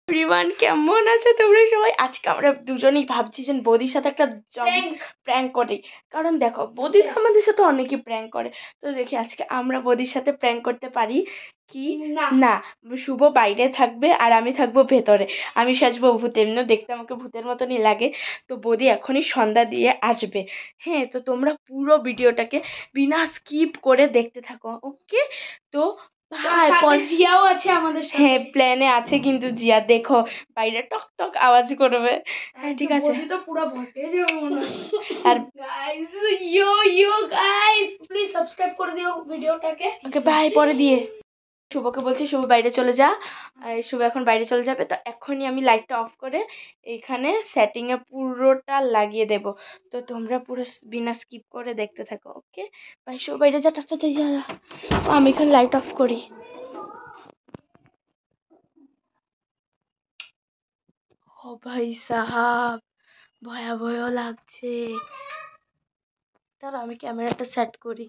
Everyone, কেমন আছো তোমরা সবাই? আজকে আমরা দুজনেই ভাবছি যে বৌদির সাথে একটা প্র্যাঙ্ক করি। কারণ দেখো, বৌদি তো আমাদের সাথে অনেকেই প্র্যাঙ্ক করে, তো দেখি আজকে আমরা বৌদির সাথে প্র্যাঙ্ক করতে পারি কি না। শুভ বাইরে থাকবে আর আমি থাকবো ভেতরে। আমি সাজবো ভূত, এমনিও দেখতে আমাকে ভূতের মতনই লাগে। তো বৌদি এখনই সন্ধ্যা দিয়ে আসবে। হ্যাঁ, তো তোমরা পুরো ভিডিওটাকে বিনা স্কিপ করে দেখতে থাকো, ওকে? তো জিয়াও আছে আমাদের সাথে। হ্যাঁ, প্ল্যানে আছে, কিন্তু জিয়া দেখো বাইরে টক টক আওয়াজ করবে। হ্যাঁ, ঠিক আছে। তো পুরো ভয় পেয়ে যাবে মনে হয়। আর গাইস, গাইস, প্লিজ সাবস্ক্রাইব করে দিও ভিডিওটাকে। Okay, bye. পরে দিয়ে শুভকে বলছি, শুভ বাইরে চলে যা। আর শুভ এখন বাইরে চলে যাবে, তো এখনই আমি লাইটটা অফ করে এইখানে সেটিংয়ে পুরোটা লাগিয়ে দেব। তো তোমরা পুরো বিনা স্কিপ করে দেখতে থাকো, ওকে? ভাই, শুভ বাইরে যা, টাটা, যা। আমি এখানে লাইট অফ করি। ও ভাই সাহাব, ভয়াবহ লাগছে। তাহলে আমি ক্যামেরাটা সেট করি।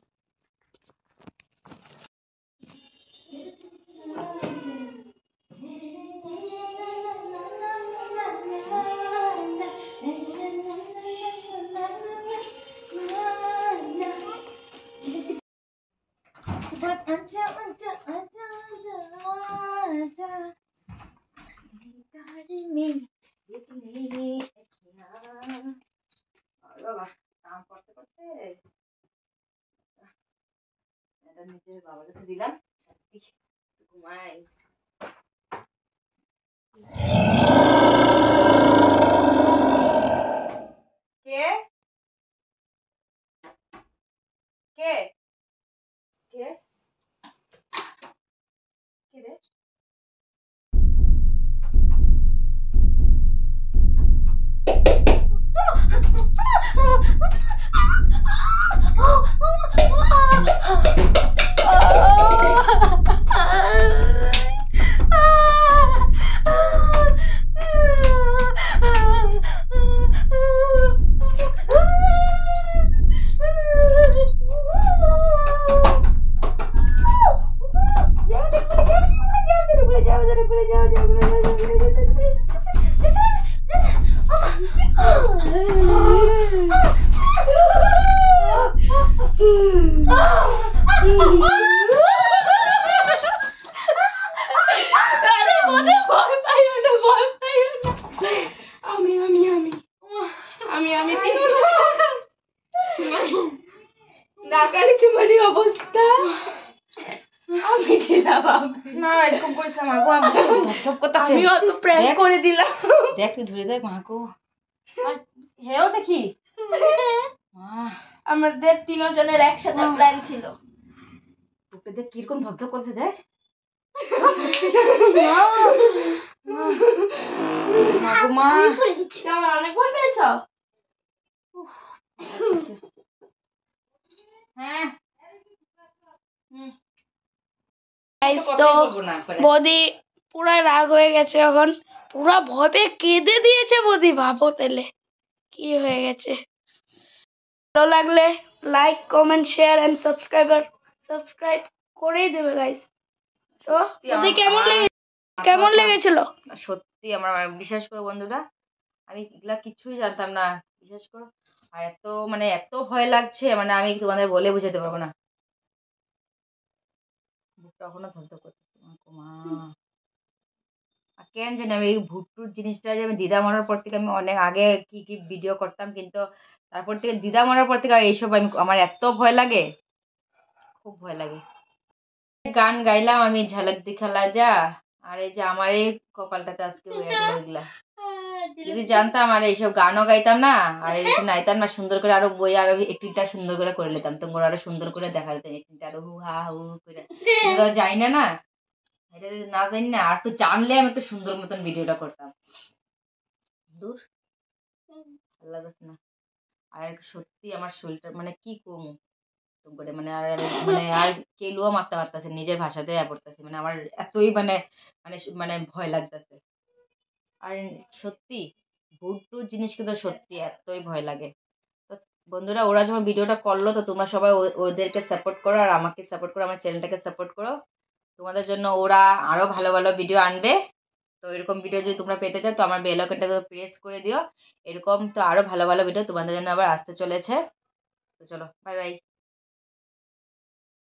বাবা, কাম করতে করতে এটা নিজের বাবার কাছে দিলাম, ঘুমাই। কে কে কে কে রে? অবস্থা আমি ছিলাম। না, এরকম করিস না মাগো, আমি ধপ করতেছি। আমি অত প্র্যাঙ্ক করে দিলাম। দেখ, তুই ধরে দেখ মাগো। হেও দেখি। আমাদের তিনজনের একসাথে প্ল্যান ছিল। বুকটা দেখ কিরকম ধপধপ করছে, দেখ। মা, অনেক ভয় পেয়েছ? হ্যাঁ, তো বৌদি পুরা রাগ হয়ে গেছে, এখন পুরা ভয় পেয়ে কেঁদে দিয়েছে বৌদি। ভাবো তাহলে কি হয়ে গেছে। ভালো লাগলে like, comment, share and subscribe করেই দেবে গাইস। তো বৌদি কেমন লেগেছিল? সত্যি আমার বিশ্বাস করো বন্ধুরা, আমি এগুলা কিছুই জানতাম না, বিশ্বাস করো। আর এত ভয় লাগছে, আমি তোমাদের বলে বুঝাতে পারবো না। বুকটা এখনো ধরধর করতেছে। মা, কেন জানি আমি এই ভুট্টুর জিনিসটা যে আমি দিদা মরার পর থেকে আমি অনেক আগে কি কি ভিডিও করতাম, কিন্তু তারপর থেকে দিদা মরার পর থেকে এইসব আমার এত ভয় লাগে, খুব ভয় লাগে। গান গাইলাম আমি, ঝলক দিখালা যা। আর এই যে আমার এই কপালটাতে আজকে হয়ে গেল এগুলা। যদি জানতাম আর এইসব গানও গাইতাম না, আর এরকম নাইতাম না, সুন্দর করে আরো বই আরো একটিটা সুন্দর করে নিতাম, তোমরা আরো সুন্দর করে দেখা যেতাম একটিটা আরো হু হা হু করে। যাই না না, এটা না জানি না, আর একটু জানলে আমি একটু সুন্দর মতন ভিডিওটা করতাম। দূর, ভালো লাগছে না। আর সত্যি আমার শরীরটা কি করবো করে, আর কেলুয়া মারতে পারতেছে, নিজের ভাষাতে পড়তেছে, আমার এতই ভয় লাগতেছে। আর সত্যি ভূত টুত জিনিস কিন্তু সত্যি এতই ভয় লাগে। তো বন্ধুরা, ওরা যখন ভিডিওটা করলো, তো তোমরা সবাই ওদেরকে সাপোর্ট করো, আর আমাকে সাপোর্ট করো, আমার চ্যানেলটাকে সাপোর্ট করো। তোমাদের জন্য ওরা আরো ভালো ভালো ভিডিও আনবে। তো এরকম ভিডিও যদি তোমরা পেতে চাও তো আমার বেল আইকনটাকে প্রেস করে দিও। এরকম তো আরো ভালো ভালো ভিডিও তোমাদের জন্য আবার আসতে চলেছে। তো চলো, বাই বাই।